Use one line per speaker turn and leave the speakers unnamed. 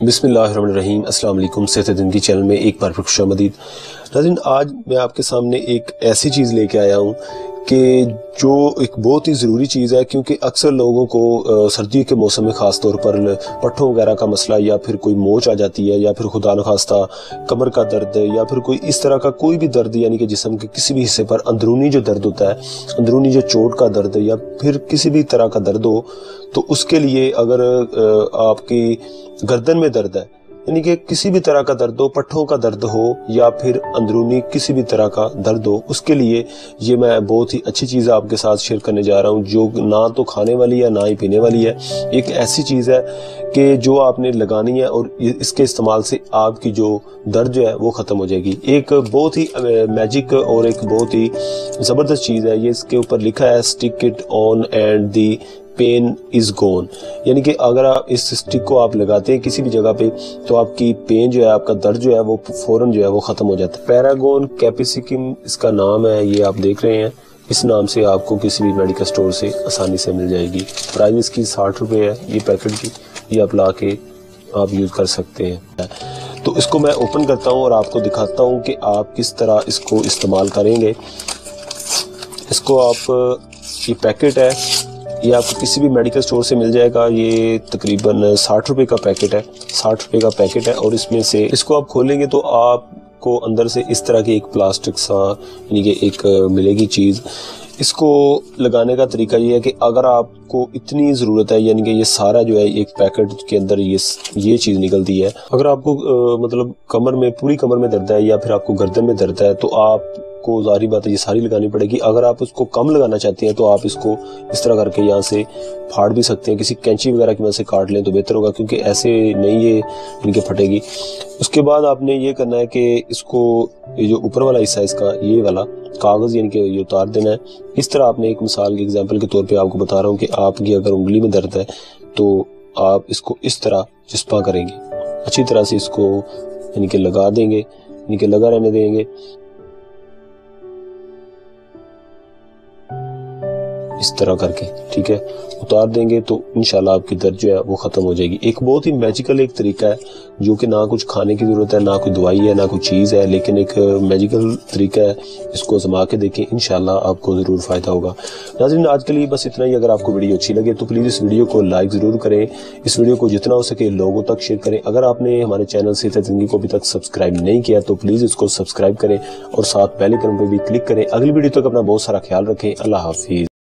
बिस्मिल्लाहिर्रहमानिर्रहीम। अस्सलाम वालेकुम। सेहत ज़िंदगी चैनल में एक बार फिर खुशामदीद। नाज़रीन, आज मैं आपके सामने एक ऐसी चीज़ लेके आया हूँ कि जो एक बहुत ही ज़रूरी चीज़ है, क्योंकि अक्सर लोगों को सर्दियों के मौसम में ख़ास तौर पर पट्ठों वगैरह का मसला या फिर कोई मोच आ जाती है या फिर खुदा न खास्ता कमर का दर्द या फिर कोई इस तरह का कोई भी दर्द, यानी कि जिस्म के किसी भी हिस्से पर अंदरूनी जो दर्द होता है, अंदरूनी जो चोट का दर्द या फिर किसी भी तरह का दर्द हो, तो उसके लिए अगर आपकी गर्दन में दर्द है, यानी कि किसी भी तरह का दर्द हो, पट्ठों का दर्द हो या फिर अंदरूनी किसी भी तरह का दर्द हो, उसके लिए ये मैं बहुत ही अच्छी चीज़ आपके साथ शेयर करने जा रहा हूँ, जो ना तो खाने वाली है ना ही पीने वाली है। एक ऐसी चीज़ है कि जो आपने लगानी है और इसके इस्तेमाल से आपकी जो दर्द जो है वो ख़त्म हो जाएगी। एक बहुत ही मैजिक और एक बहुत ही ज़बरदस्त चीज़ है। ये इसके ऊपर लिखा है stick it on and the pen is gone, यानी कि अगर आप इस स्टिक को आप लगाते हैं किसी भी जगह पे तो आपकी पेन जो है, आपका दर्द जो है वो फौरन जो है वो ख़त्म हो जाता है। पैरागॉन कैप्सिकम इसका नाम है, ये आप देख रहे हैं। इस नाम से आपको किसी भी मेडिकल स्टोर से आसानी से मिल जाएगी। प्राइस इसकी 60 रुपये है ये पैकेट की। ये आप ला के आप यूज़ कर सकते हैं। तो इसको मैं ओपन करता हूँ और आपको दिखाता हूँ कि आप किस तरह इसको इस्तेमाल करेंगे। इसको आप, ये पैकेट है, ये आपको किसी भी मेडिकल स्टोर से मिल जाएगा। ये तकरीबन 60 रुपये का पैकेट है, 60 रुपये का पैकेट है। और इसमें से इसको आप खोलेंगे तो आपको अंदर से इस तरह की एक प्लास्टिक सा, यानी कि एक मिलेगी चीज़। इसको लगाने का तरीका ये है कि अगर आपको इतनी ज़रूरत है, यानी कि ये सारा जो है एक पैकेट के अंदर ये चीज़ निकलती है। अगर आपको मतलब कमर में, पूरी कमर में दर्द है या फिर आपको गर्दन में दर्द है तो आपको ज़ाहिर बात है ये सारी लगानी पड़ेगी। अगर आप उसको कम लगाना चाहते हैं तो आप इसको इस तरह करके यहाँ से फाड़ भी सकते हैं, किसी कैंची वगैरह की मदद से काट लें तो बेहतर होगा, क्योंकि ऐसे नहीं ये इनके फटेगी। उसके बाद आपने ये करना है कि इसको, ये जो ऊपर वाला हिस्सा है इसका, ये वाला कागज़ यानी कि ये उतार देना है। इस तरह आपने, एक मिसाल के एग्जाम्पल के तौर पे आपको बता रहा हूँ कि आपकी अगर उंगली में दर्द है तो आप इसको इस तरह चिस्पा करेंगे, अच्छी तरह से इसको यानी कि लगा देंगे, यानी कि लगा रहने देंगे इस तरह करके, ठीक है। उतार देंगे तो इंशाल्लाह आपकी दर्द जो है वो ख़त्म हो जाएगी। एक बहुत ही मैजिकल एक तरीका है, जो कि ना कुछ खाने की ज़रूरत है, ना कोई दवाई है, ना कोई चीज़ है, लेकिन एक मैजिकल तरीका है। इसको आज़मा के देखें, इंशाल्लाह आपको ज़रूर फ़ायदा होगा। नाज़रीन, आज के लिए बस इतना ही। अगर आपको वीडियो अच्छी लगे तो प्लीज़ इस वीडियो को लाइक ज़रूर करें, इस वीडियो को जितना हो सके लोगों तक शेयर करें। अगर आपने हमारे चैनल सेहत ज़िंदगी को अभी तक सब्सक्राइब नहीं किया तो प्लीज़ इसको सब्सक्राइब करें और साथ बेल आइकन पर भी क्लिक करें। अगली वीडियो तक अपना बहुत सारा ख्याल रखें। अल्लाह हाफिज़।